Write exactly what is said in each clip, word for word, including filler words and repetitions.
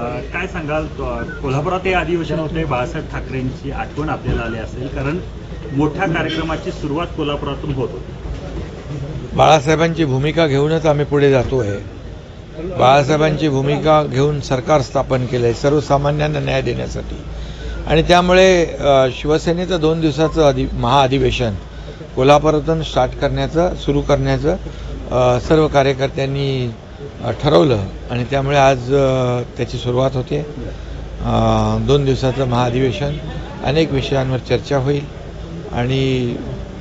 काय सांगाल कोल्हापुरात हे अधिवेशन होते, बाळासाहेब ठाकरेंची आठवण आपल्याला आली असेल, कारण मोठ्या कार्यक्रमाची सुरुवात कोल्हापुरातून होत होती. बाळासाहेबांची भूमिका घेऊनच आम्ही पुढे जातो आहे. बाळासाहेबांची भूमिका घेऊन सरकार स्थापन केलं आहे सर्वसामान्यांना न्याय देण्यासाठी, आणि त्यामुळे शिवसेनेचं दोन दिवसाचं अधि महाअधिवेशन कोल्हापुरातून स्टार्ट करण्याचं सुरू करण्याचं सर्व कार्यकर्त्यांनी ठरवलं, आणि त्यामुळे आज त्याची सुरुवात होते. दोन दिवसाचं महाअधिवेशन, अनेक विषयांवर चर्चा होईल, आणि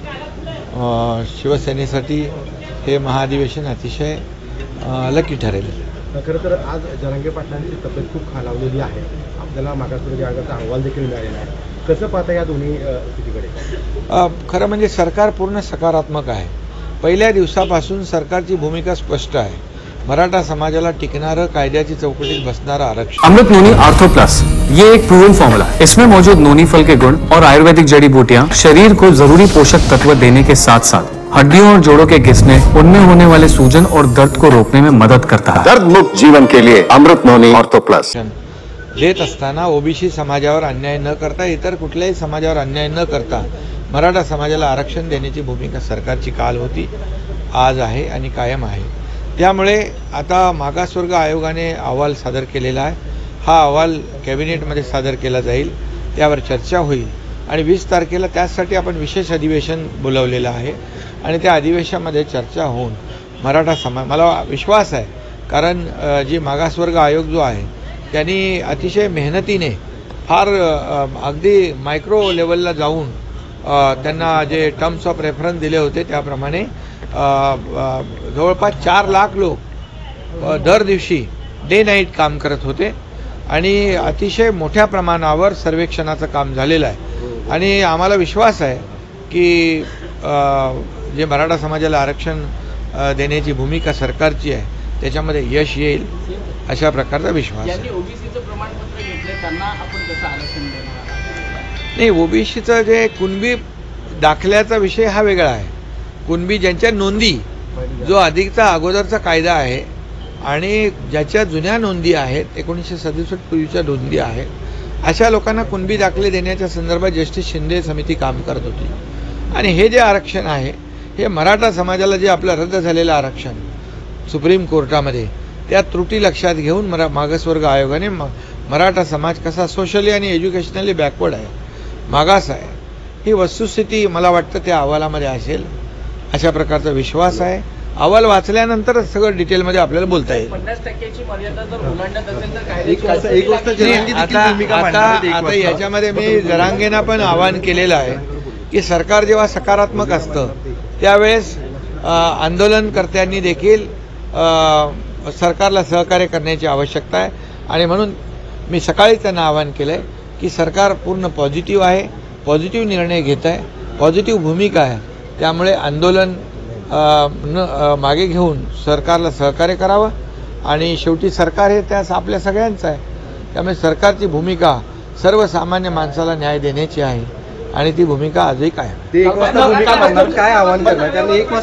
शिवसेनेसाठी हे महाअधिवेशन अतिशय लकी ठरेल. खरं तर आज जरांगे पाटलांची तब्येत खूप खालावलेली आहे. आपल्याला मागासवर्गीय आयोगाचा अहवाल देखील मिळालेला आहे. कसं पाहता या दोन्ही स्थितीकडे? खरं म्हणजे सरकार पूर्ण सकारात्मक आहे. पहिल्या दिवसापासून सरकारची भूमिका स्पष्ट आहे. मराठा समाजाला टिकणारं, कायद्याची चौकटीत बसणारं आरक्षण. अमृत नोनी आर्थो प्लस ये एक प्रूवन फॉर्मूला है. इसमें मौजूद नोनी फल के गुण और आयुर्वेदिक जड़ी बूटियां शरीर को जरूरी पोषक तत्व देने के साथ साथ हड्डियों और जोड़ों के घिसने, उनमें होने वाले सूजन और दर्द को रोकने में मदद करता है. दर्द मुक्त जीवन के लिए अमृत नोनी आर्थो प्लस देत असताना ओबीसी समाजावर अन्याय न करता, इतर कुठल्याही समाजावर अन्याय न करता मराठा समाजाला आरक्षण देण्याची भूमिका सरकारची काल होती, आज आहे आणि कायम आहे. त्यामुळे आता मागासवर्ग आयोगाने अहवाल सादर केलेला आहे. हा अहवाल कॅबिनेटमध्ये सादर केला जाईल, त्यावर चर्चा होईल, आणि वीस तारखेला त्यासाठी आपण विशेष अधिवेशन बोलवलेलं आहे, आणि त्या अधिवेशनामध्ये चर्चा होऊन मराठा समाज, मला विश्वास आहे, कारण जी मागासवर्ग आयोग जो आहे त्यांनी अतिशय मेहनतीने फार अगदी मायक्रो लेवलला जाऊन त्यांना जे टर्म्स ऑफ रेफरन्स दिले होते त्याप्रमाणे जवळपास चार लाख लोक दर दिवशी डे नाईट काम करत होते, आणि अतिशय मोठ्या प्रमाणावर सर्वेक्षणाचं काम झालेलं आहे. आणि आम्हाला विश्वास आहे की जे मराठा समाजाला आरक्षण देण्याची भूमिका सरकारची आहे त्याच्यामध्ये यश येईल, अशा प्रकारचा विश्वास आहे. नाही, ओबीसीचं जे कुणबी दाखल्याचा विषय हा वेगळा आहे. कुणबी ज्यांच्या नोंदी, जो अधिकचा अगोदरचा कायदा आहे आणि ज्याच्या जुन्या नोंदी आहेत, एकोणीसशे सदुसष्ट पूर्वीच्या नोंदी आहेत, अशा लोकांना कुणबी दाखले देण्याच्या संदर्भात जस्टिस शिंदे समिती काम करत होती. आणि हे जे आरक्षण आहे हे मराठा समाजाला जे आपलं रद्द झालेलं आरक्षण सुप्रीम कोर्टामध्ये, त्या त्रुटी लक्षात घेऊन मरा मागासवर्ग आयोगाने म मराठा समाज कसा सोशली आणि एज्युकेशनली बॅकवर्ड आहे, मागास आहे, ही वस्तुस्थिती मला वाटतं त्या अहवालामध्ये असेल, अशा प्रकारचा विश्वास आहे. अहवाल वाचल्यानंतर सगळं डिटेलमध्ये आपल्याला बोलता येईल. आता आता याच्यामध्ये मी जरांगेंना पण आवाहन केलेलं आहे की सरकार जेव्हा सकारात्मक असतं त्यावेळेस आंदोलनकर्त्यांनी देखील सरकारला सहकार्य करण्याची आवश्यकता आहे, आणि म्हणून मी सकाळीच त्यांना आवाहन केलं आहे की सरकार पूर्ण पॉझिटिव्ह आहे, पॉझिटिव्ह निर्णय घेत आहे, पॉझिटिव्ह भूमिका आहे. त्यामुळे आंदोलन न मागे घेऊन सरकारला सहकार्य करावं, आणि शेवटी सरकार हे त्यास आपल्या सगळ्यांचं आहे. त्यामुळे सरकारची भूमिका सर्वसामान्य माणसाला न्याय देण्याची आहे, आणि ती भूमिका आजही काय काय आव्हान करणार?